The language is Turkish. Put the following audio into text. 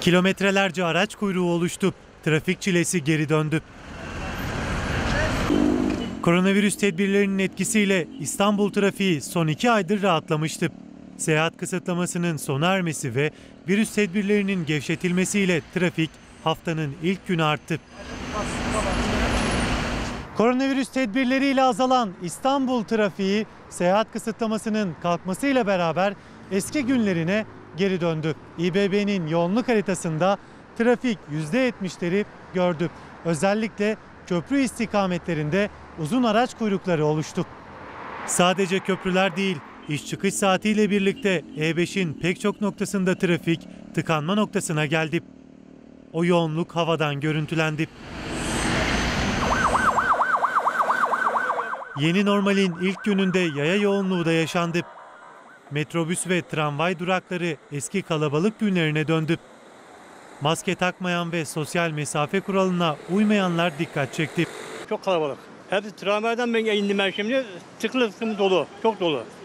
Kilometrelerce araç kuyruğu oluştu. Trafik çilesi geri döndü. Koronavirüs tedbirlerinin etkisiyle İstanbul trafiği son 2 aydır rahatlamıştı. Seyahat kısıtlamasının sona ermesi ve virüs tedbirlerinin gevşetilmesiyle trafik haftanın ilk günü arttı. Koronavirüs tedbirleriyle azalan İstanbul trafiği seyahat kısıtlamasının kalkmasıyla beraber eski günlerine geri döndü. İBB'nin yoğunluk haritasında trafik %70'leri gördü. Özellikle köprü istikametlerinde uzun araç kuyrukları oluştu. Sadece köprüler değil, iş çıkış saatiyle birlikte E5'in pek çok noktasında trafik tıkanma noktasına geldi. O yoğunluk havadan görüntülendi. Yeni normalin ilk gününde yaya yoğunluğu da yaşandı. Metrobüs ve tramvay durakları eski kalabalık günlerine döndü. Maske takmayan ve sosyal mesafe kuralına uymayanlar dikkat çekti. Çok kalabalık. Hepsi tramvaydan ben indim ben şimdi. Tıklım dolu, çok dolu.